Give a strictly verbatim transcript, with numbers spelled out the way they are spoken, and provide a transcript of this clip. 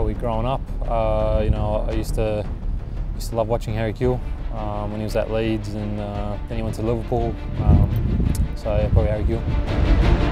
probably growing up. Uh, you know, I used to used to love watching Harry Kewell um, when he was at Leeds, and uh, then he went to Liverpool. Um, so yeah, probably Harry Kewell.